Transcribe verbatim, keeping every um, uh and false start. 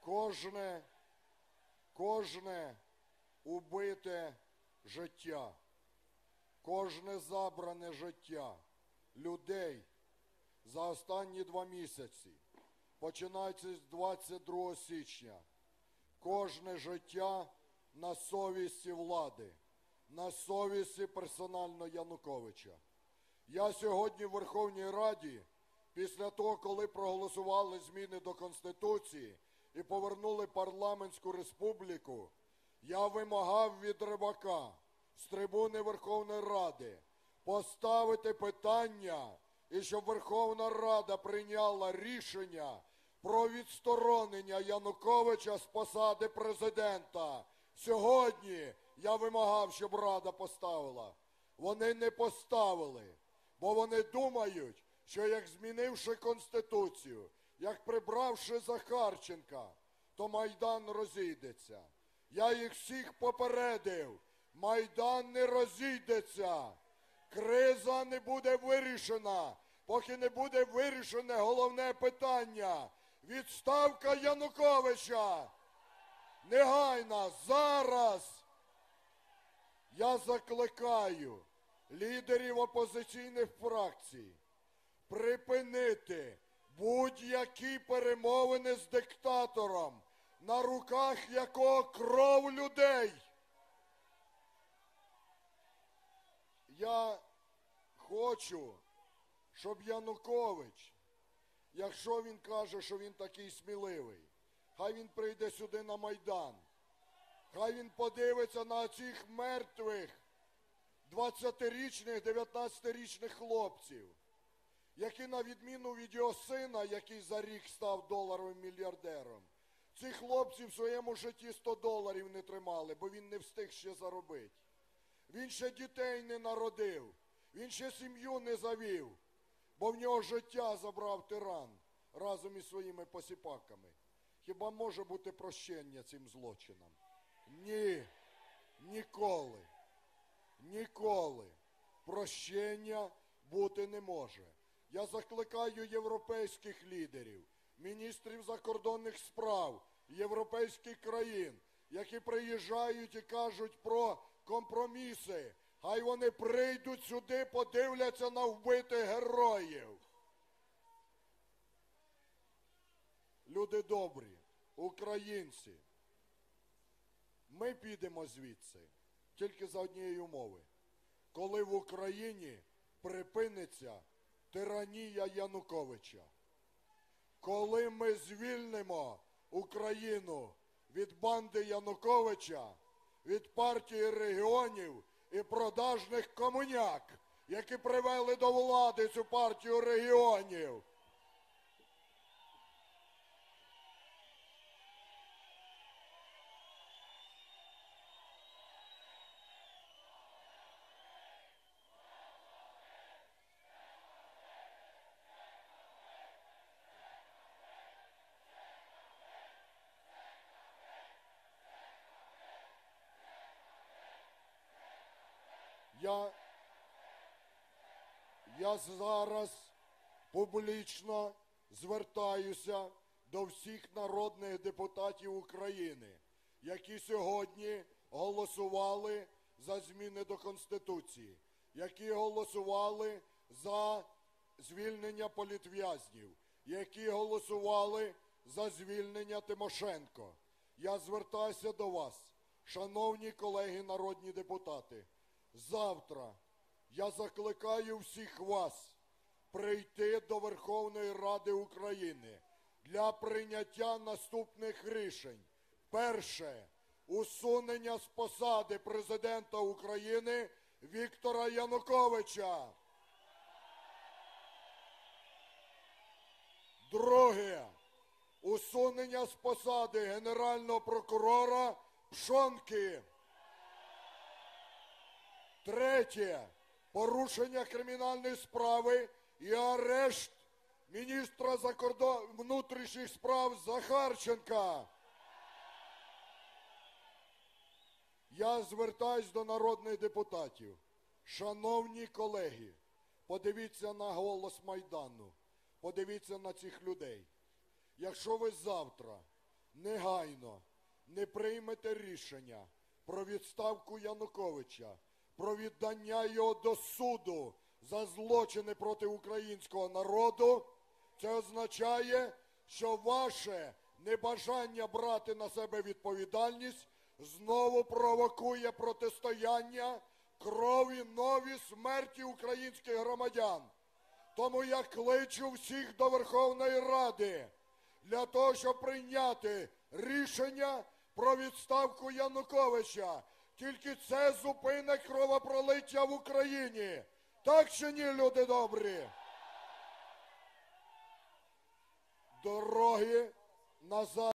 Кожне, кожне убите життя, кожне забране життя людей за останні два місяці, починаючи з двадцять другого січня, кожне життя на совісті влади, на совісті персонально Януковича. Я сьогодні в Верховній Раді, після того, коли проголосували зміни до Конституції і повернули парламентську республіку, я вимагав від Рибака з трибуни Верховної Ради поставити питання, і щоб Верховна Рада прийняла рішення про відсторонення Януковича з посади президента. Сьогодні я вимагав, щоб Рада поставила. Вони не поставили, бо вони думають, що як змінивши Конституцію, як прибравши Захарченка, то Майдан розійдеться. Я їх всіх попередив, Майдан не розійдеться. Криза не буде вирішена, поки не буде вирішене головне питання – відставка Януковича. Негайно, зараз я закликаю лідерів опозиційних фракцій припинити будь-які перемовини з диктатором, на руках якого кров людей. Я хочу, щоб Янукович, якщо він каже, що він такий сміливий, хай він прийде сюди на Майдан, хай він подивиться на цих мертвих двадцятирічних, дев'ятнадцятирічних хлопців, які на відміну від його сина, який за рік став доларовим мільярдером, ці хлопці в своєму житті сто доларів не тримали, бо він не встиг ще заробити. Він ще дітей не народив, він ще сім'ю не завів, бо в нього життя забрав тиран разом із своїми посіпаками. Хіба може бути прощення цим злочинам? Ні, ніколи, ніколи прощення бути не може. Я закликаю європейських лідерів, міністрів закордонних справ європейських країн, які приїжджають і кажуть про компроміси, хай вони прийдуть сюди, подивляться на вбитих героїв. Люди добрі, українці, ми підемо звідси тільки за однієї умови. Коли в Україні припиниться тиранія Януковича. Коли ми звільнимо Україну від банди Януковича, від партії регіонів і продажних комуняк, які привели до влади цю партію регіонів. Я, я зараз публічно звертаюся до всіх народних депутатів України, які сьогодні голосували за зміни до Конституції, які голосували за звільнення політв'язнів, які голосували за звільнення Тимошенко. Я звертаюся до вас, шановні колеги народні депутати. Завтра я закликаю всіх вас прийти до Верховної Ради України для прийняття наступних рішень. Перше – усунення з посади президента України Віктора Януковича. Друге – усунення з посади Генерального прокурора Пшонки. Третє – порушення кримінальної справи і арешт міністра закордон... внутрішніх справ Захарченка. Я звертаюсь до народних депутатів. Шановні колеги, подивіться на голос Майдану, подивіться на цих людей. Якщо ви завтра негайно не приймете рішення про відставку Януковича, про віддання його до суду за злочини проти українського народу, це означає, що ваше небажання брати на себе відповідальність знову провокує протистояння, крові, нові смерті українських громадян. Тому я кличу всіх до Верховної Ради для того, щоб прийняти рішення про відставку Януковича. Тільки це зупинить кровопролиття в Україні. Так чи ні, люди добрі? Дороги назад.